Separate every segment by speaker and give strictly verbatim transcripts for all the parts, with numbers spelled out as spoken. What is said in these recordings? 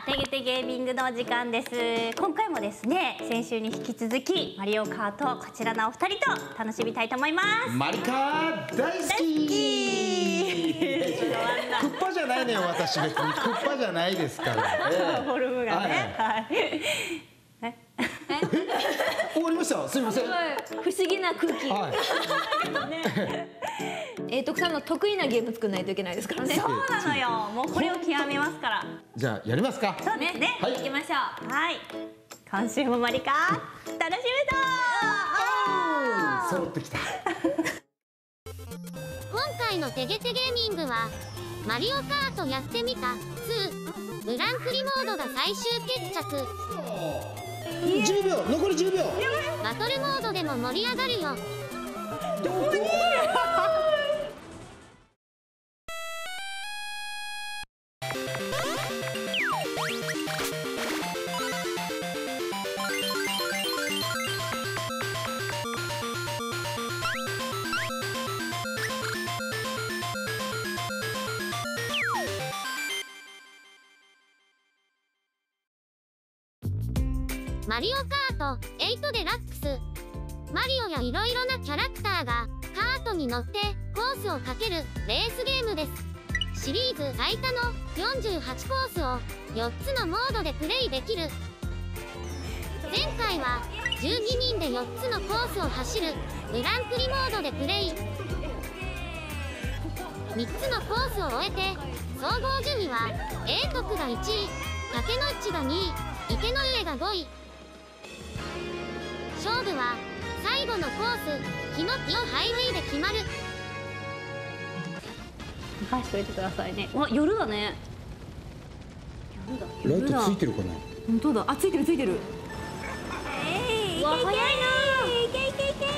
Speaker 1: てげてゲーミングのお時間です。今回もですね、先週に引き続きマリオカート、こちらのお二人と楽しみたいと思います。
Speaker 2: マリカー大好き。クッパじゃないのよ、私別にクッパじゃないですから。
Speaker 1: フォルムがね。はい。
Speaker 2: 終わりました。すみません。
Speaker 3: 不思議な空気。
Speaker 2: はい。
Speaker 3: えー、徳さんの得意なゲーム作らないといけないですからね。
Speaker 1: そうなのよ。もうこれを極めますから。
Speaker 2: じゃあやりますか。
Speaker 1: そうですね。
Speaker 2: はい。
Speaker 3: 行きましょう。
Speaker 1: はい。今週もマリカ楽しみだ。
Speaker 2: 揃ってきた。
Speaker 4: 今回のてげてゲーミングはマリオカートやってみたツーグランプリモードが最終決着。
Speaker 2: じゅうびょう、残りじゅうびょう。
Speaker 4: バトルモードでも盛り上がるよ。
Speaker 2: どこに
Speaker 4: マリオカートエイトデラックス。マリオやいろいろなキャラクターがカートに乗ってコースをかけるレースゲームです。シリーズ最多のよんじゅうはちコースをよっつのモードでプレイできる。前回はじゅうににんでよっつのコースを走るグランプリモードでプレイ。みっつのコースを終えて総合順位は英徳がいちい、竹之内がにい、池の上がごい。勝負は最後のコースキノピオハイウェイで決まる。
Speaker 1: 返しておいてくださいね。わ、夜だね。
Speaker 2: ライトついてるかな。
Speaker 3: 本当だ。あ、ついてるついてる。
Speaker 1: えい、
Speaker 3: わ、早いな。
Speaker 1: いけいけいけ。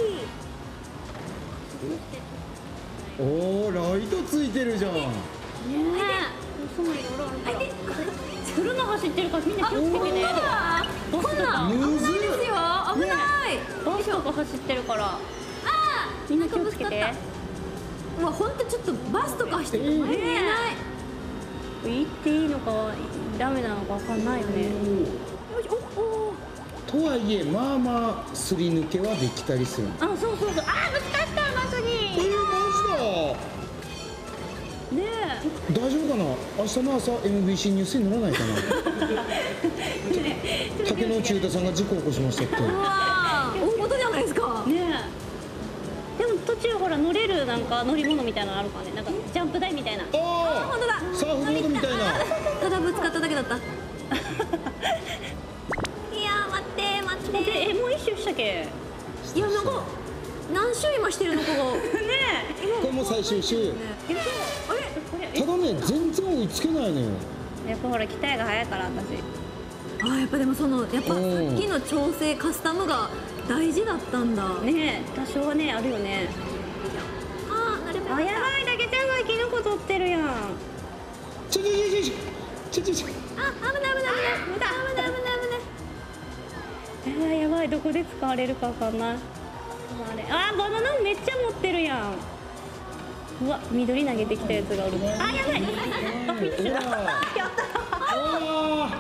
Speaker 2: おお、ライトついてるじゃん。
Speaker 1: ねえ。そのいろいろあるから。車走ってるからみんな気をつけてね。バスとか。
Speaker 2: むずい
Speaker 3: ですよ。危ない。
Speaker 1: バスとか走ってるから。
Speaker 3: あ
Speaker 1: みんな気をつけて。
Speaker 3: うわ、本当ちょっとバスとか走ってる。見えない。
Speaker 1: 行っていいのかダメなのかわかんないよね。
Speaker 3: おお。
Speaker 2: とはいえ、まあまあすり抜けはできたりする。
Speaker 1: あ、そうそうそう。あー、ぶつかったバスに。
Speaker 2: えー、マジだ。
Speaker 1: ね
Speaker 2: 大丈夫かな。明日の朝 エムビーシー ニュースにならないかな。竹野内優太さんが事故を起こしましたって。
Speaker 3: うわ、大事じゃないですか。
Speaker 1: え。ねえ。でも途中ほら乗れるなんか乗り物みたいなのあるからね。なんかジャンプ台みたいな。
Speaker 2: ああ、
Speaker 3: 本当だ。
Speaker 2: サーフボードみたいな。
Speaker 3: ただぶつかっただけだった。いや
Speaker 1: 待って待って。え、もう一周したっけ？
Speaker 3: いや、なんか何周今してるのかが。
Speaker 1: ね
Speaker 2: これも最終週。
Speaker 1: え。え、あれ？
Speaker 2: ただね、全然追いつけないのよ。
Speaker 1: やっぱほら鍛えが早いから私。
Speaker 3: あ、やっぱでもそのやっぱさっきの調整カスタムが大事だったんだ。
Speaker 1: ねえ、多少はねあるよね。
Speaker 3: あー、なるべく。
Speaker 1: あ、やばい、だけちゃんがキノコ取ってるやん。
Speaker 2: ちょちょちょちょちょちょちょ。
Speaker 3: あ、危ない危ない危ない危ない危ない危ない危ない。
Speaker 1: やばいやばい、どこで使われるかわかんない。あれ、あー、バナナめっちゃ持ってるやん。うわ、緑投げてきたやつがおる。あ、やばい。あ、フィニッシュだ。やった。
Speaker 2: ああ。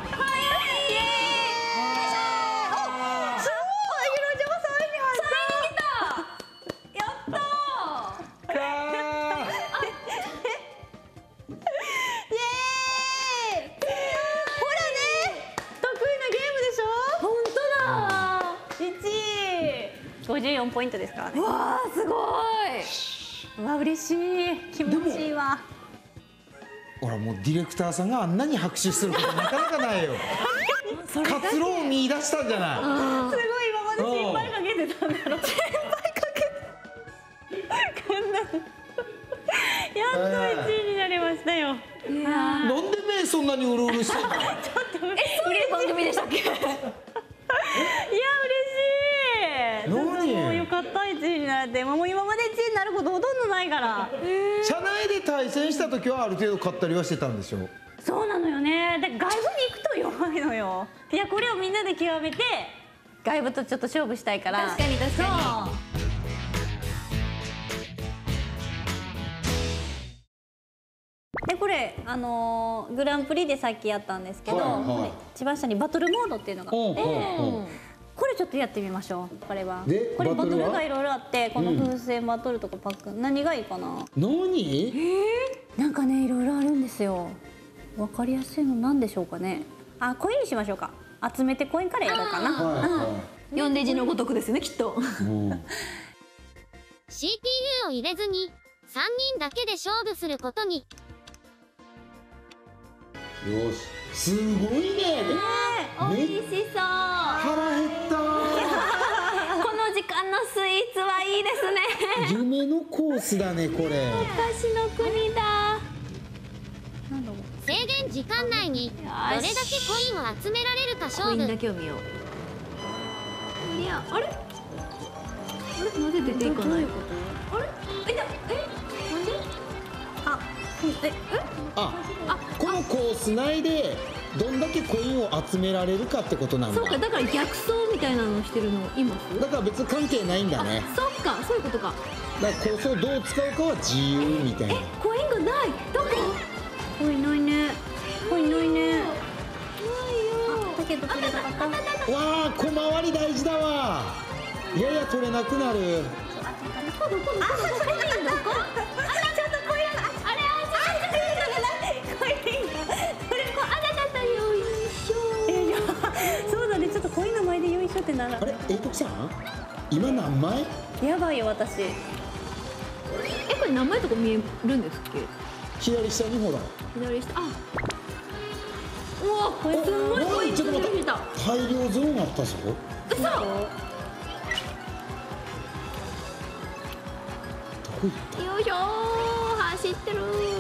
Speaker 1: ごじゅうよんポイントですからね。
Speaker 3: わあ、すごい。
Speaker 1: うわ、嬉しい。気持ちいいわ。
Speaker 2: ほら、もうディレクターさんがあんなに拍手することなかなかないよ。活路を見出したんじゃない。
Speaker 1: すごい、今まで心配かけてたんだろう。心配かけて。こんな。やっといちいになりましたよ。
Speaker 2: なんで目そんなにうるうるしてんの。
Speaker 1: ちょっと。
Speaker 3: え、そういう番組でしたっけ？
Speaker 1: いや、嬉しい。
Speaker 2: 何？
Speaker 1: よかった、いちいになって。もう今までいちいになることほとんどないから。
Speaker 2: 社内で対戦した時はある程度勝ったりはしてたんでしょ。
Speaker 1: そうなのよね。だから外部に行くと弱いのよ。いや、これをみんなで極めて外部とちょっと勝負したいから。
Speaker 3: 確かに確かに。
Speaker 1: でこれあのーグランプリでさっきやったんですけど、
Speaker 2: はいはい
Speaker 1: これ一番下にバトルモードっていうのがあって、
Speaker 2: ほうほうほ
Speaker 1: これちょっとやってみましょう。これは
Speaker 2: で
Speaker 1: これバト
Speaker 2: バトルは
Speaker 1: ルがいろいろあって、この風船バトルとかパック、何がいいかな。
Speaker 2: 何？
Speaker 1: なんかね、いろいろあるんですよ。わかりやすいのなんでしょうかね。あ、コインにしましょうか。集めてコインからやろうかな。
Speaker 2: はいは
Speaker 3: 呼んで字のごとくですよね、きっと。
Speaker 2: い。うん。
Speaker 4: シーピーユー を入れずにさんにんだけで勝負することに。
Speaker 2: よし。すごいね。
Speaker 3: 美味しそう。
Speaker 2: 腹減った。
Speaker 3: この時間のスイーツはいいですね。
Speaker 2: 夢のコースだねこれ。
Speaker 3: 私の国だ。
Speaker 1: なんだろう。
Speaker 4: 制限時間内にどれだけコインを集められるか
Speaker 3: コインだ
Speaker 4: 勝負。
Speaker 3: けを見よう。いや、あれ。あれ、なぜ出ていかない。あれ、え、だ、え、なんで。
Speaker 1: あ、え、え、
Speaker 2: あ、このコース内でどんだけコインを集められるかってことなんだ。
Speaker 3: そうか、だから逆走みたいなのをしてるのいます
Speaker 2: だから別に関係ないんだね。
Speaker 3: そっか、そういうことか。
Speaker 2: だからコースをどう使うかは自由みたいな。
Speaker 3: コインがない。どこ。
Speaker 1: コインないね。コインないね。
Speaker 3: ないよ。
Speaker 1: だけど取れなかった。
Speaker 2: わあ、小回り大事だわ。いやいや取れなくなる。
Speaker 3: どこどこどこどこ。コインどこ。あ、ちょっとコインが。あれ、あ、コインが。これこう、あなたとよいしょ。
Speaker 1: え、いや、そうだね。ちょっとコインの前でよいしょってなら
Speaker 2: あ。れ、えいときさん今何枚？
Speaker 1: やばいよ私。
Speaker 3: え、これ何枚とか見えるんですっけ。
Speaker 2: 左下にほら。
Speaker 3: 左下。あ。うわ、これすんごいコイン
Speaker 2: ちょっと待って、
Speaker 3: た。
Speaker 2: 大量ゾーンあったぞ。
Speaker 3: うそ。
Speaker 2: どこ行った？
Speaker 3: よいしょー、走ってる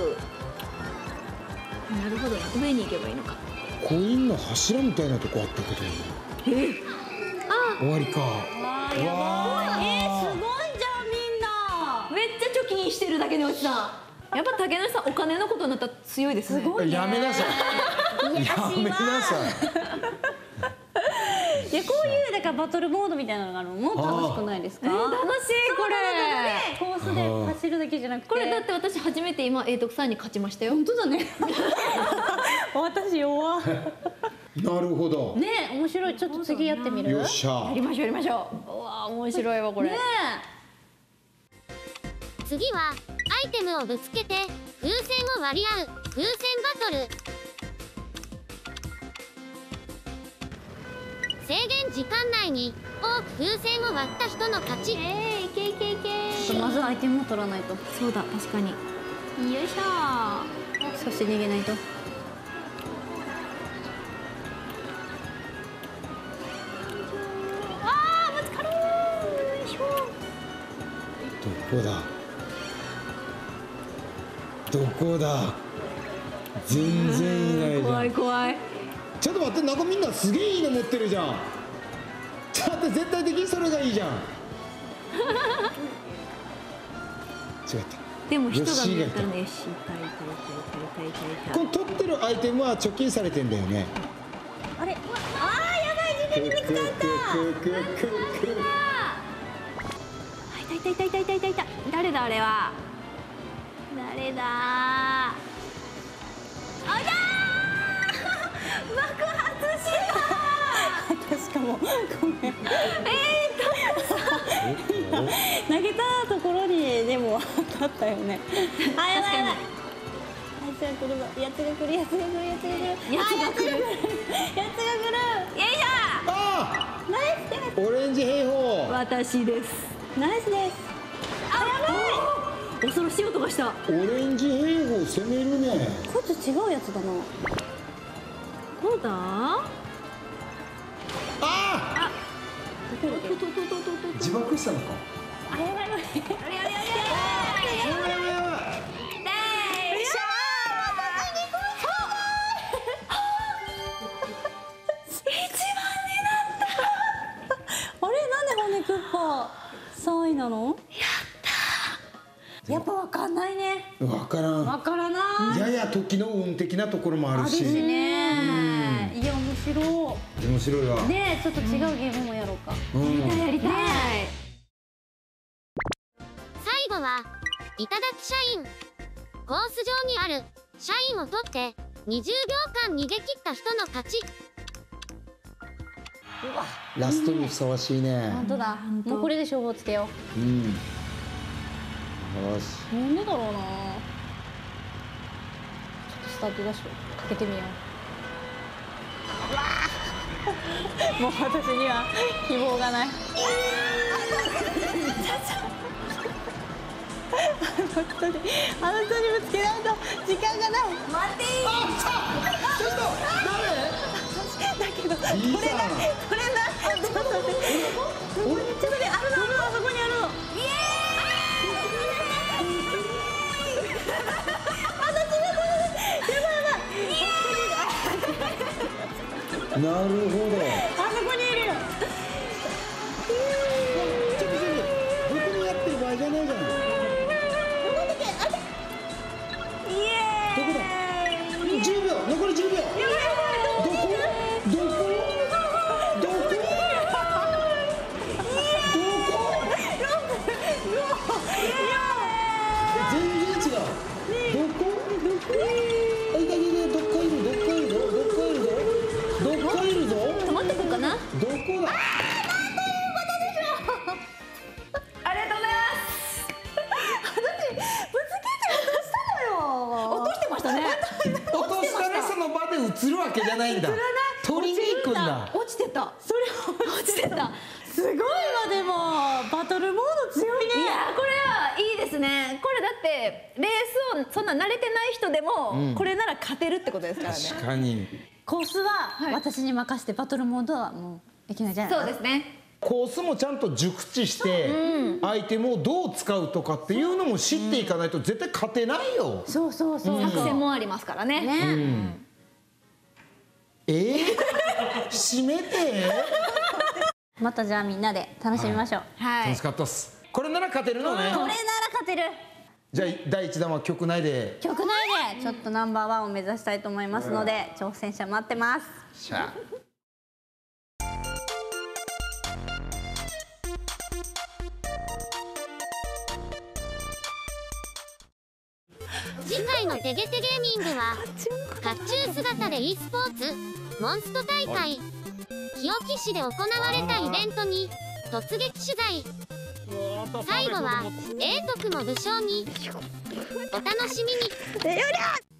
Speaker 3: ー。なるほどね、上に行けばいいのか。
Speaker 2: コインの柱みたいなとこあったけど。
Speaker 3: え、あ、
Speaker 2: 終わりか。
Speaker 1: わーやばい。えー、すごいじゃんみんな。
Speaker 3: めっちゃ貯金してるだけのおじさん。やっぱ竹野さん、お金のことになったら強いですね。
Speaker 1: すごいね。
Speaker 2: やめなさい。やめなさい。
Speaker 1: いや、こういうだからバトルモードみたいなのがあるのも楽しくないですか。
Speaker 3: えー、楽しいこれ。
Speaker 1: コースで走るだけじゃなくて。
Speaker 3: これだって私初めて今永徳さんに勝ちましたよ。
Speaker 1: 本当だね。私弱。
Speaker 2: なるほど。
Speaker 1: ねえ、面白い。ちょっと次やってみる。
Speaker 2: よっしゃ
Speaker 3: やり。ましょうやりましょう。うわー、面白いわこれ。
Speaker 1: ね
Speaker 4: 次はアイテムをぶつけて風船を割り合う風船バトル。制限時間内に多く風船を割った人の勝ち。
Speaker 3: えー、いけいけいけ
Speaker 1: え。ちょっとまずアイテムを取らないと。
Speaker 3: そうだ、確かに。よいしょー。
Speaker 1: 少し逃げないと。
Speaker 3: あー、ぶつかるー。よいしょ
Speaker 2: どこだ。どこだ。全然いないじゃ
Speaker 3: 怖い
Speaker 2: ん。
Speaker 3: 怖い。
Speaker 2: ちょっと待って、なんかみんなすげえいいの持ってるじゃん。ちょっと待って、絶対的にそれがいいじゃん。違った。
Speaker 3: でも人が
Speaker 2: よし
Speaker 3: 見えたらね、よし、痛い痛い痛い痛い痛い痛い痛い。
Speaker 2: この取ってるアイテムは貯金されてんだよね。
Speaker 1: あれ。あー、やばい。自分に見つかった。
Speaker 2: くくくくくく。
Speaker 3: あ、痛い痛い痛い痛い痛い痛い痛い。誰だあれは。誰だー。ありゃー。爆発した
Speaker 1: しかもごめん。
Speaker 3: ー。え
Speaker 1: 投げたところにでも当たったよね。あ、やばいやばい。やつが来るぞ。やつが来る。やつが来る。やつが来る。
Speaker 3: やつが来る。
Speaker 1: やつが来る。
Speaker 3: ー、よいし
Speaker 2: あ
Speaker 1: ナイスです。
Speaker 2: あ、オレンジ兵
Speaker 3: ょ。
Speaker 2: 法。
Speaker 3: 私です。
Speaker 1: ナイスです。
Speaker 3: あ、やばい。恐ろしい音がした。
Speaker 2: オレンジ兵法攻めるね。
Speaker 1: こいつ違うやつだな。
Speaker 3: どうだ。
Speaker 2: あ
Speaker 3: ととととととと。
Speaker 2: あ、自爆したのか。
Speaker 1: あ、やばいやばい。
Speaker 3: あれあれあれあれ。
Speaker 2: やばいやばいやばい。
Speaker 3: よいしょ
Speaker 1: あれ、なんで骨クッパ三位なの？やったー。やっぱわかんないね。
Speaker 2: わからん。
Speaker 1: わからない。
Speaker 2: やや時の運的なところもあるし。
Speaker 1: あるしね。いや、面白
Speaker 2: 面白いわ。
Speaker 1: い。ねえ、ちょっと違うゲームもやろうか。
Speaker 2: うん。
Speaker 3: やりたい。
Speaker 4: 最後はいただき社員。コース上にある社員を取ってにじゅうびょうかん逃げ切った人の勝ち。
Speaker 2: ラストにふさわしいね。
Speaker 3: 本当だ。もうこれで勝負をつけよ
Speaker 2: うんよし。
Speaker 3: う。なんでだろうな。ちょっとスタートダッシュかけてみよう。もう私には希望がない。あの人にあの人にぶつけないと時間がない。待ってー。
Speaker 2: あっちょっと
Speaker 3: だけどこれ
Speaker 2: 誰？いいじゃん。
Speaker 3: なこれなちょっと待って。ちょっとねあるのあるのあそこにあるの。イエーイ。私がこれやばいやばい。
Speaker 2: なるほど。
Speaker 3: あそこにいるよ。
Speaker 2: ちょっとちょっと僕のやってる場合じゃないじゃない。どこだ？じゅうびょう、残りじゅうびょう。どこ？どこ？どこ？どこ？全然違う。どこ？どこ？あ、いたいたいた、どっかいる、どっかいるぞ、どっかいるぞ、どっかいるぞ。
Speaker 3: 止まってくるかな。
Speaker 2: どこだ？
Speaker 3: ありがとうございます。私ぶつけて落としたのよ。落としてましたね。
Speaker 2: 落としたらその場で映るわけじゃないんだ。取りに行くんだ。
Speaker 3: 落ちてた。それ落ちてた。すごいわ。でもバトルモード強いね。いやこれはいいですね。これだってレースをそんな慣れてない人でも、うん、これなら勝てるってことですからね。
Speaker 2: 確かに。
Speaker 3: コースは私に任せて、バトルモードはもういきなりじゃない。そうですね。
Speaker 2: コースもちゃんと熟知して、うん、アイテムをどう使うとかっていうのも知っていかないと絶対勝てないよ。
Speaker 3: そうそうそう、うん、作戦もありますからね。ね、うん、
Speaker 2: えー、締めて
Speaker 3: またじゃあみんなで楽しみましょう。
Speaker 2: はい、楽しかったっす。これなら勝てるのね。
Speaker 3: これなら勝てる。
Speaker 2: じゃあだいいち弾は局内で
Speaker 3: 局内でちょっとナンバーワンを目指したいと思いますので、挑戦者待ってます。
Speaker 2: しゃ
Speaker 4: 次回のてげてゲーミングは甲冑姿で e スポーツモンスト大会日置市で行われたイベントに突撃取材。最後は永徳の武将に。お楽しみに。